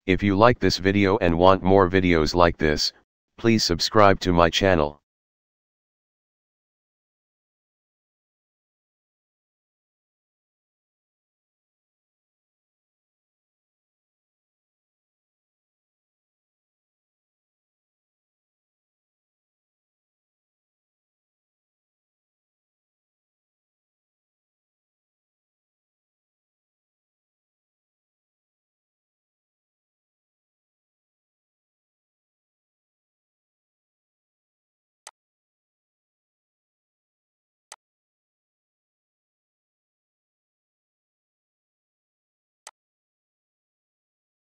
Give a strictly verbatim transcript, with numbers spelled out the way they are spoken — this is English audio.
If you like this video and want more videos like this, please subscribe to my channel.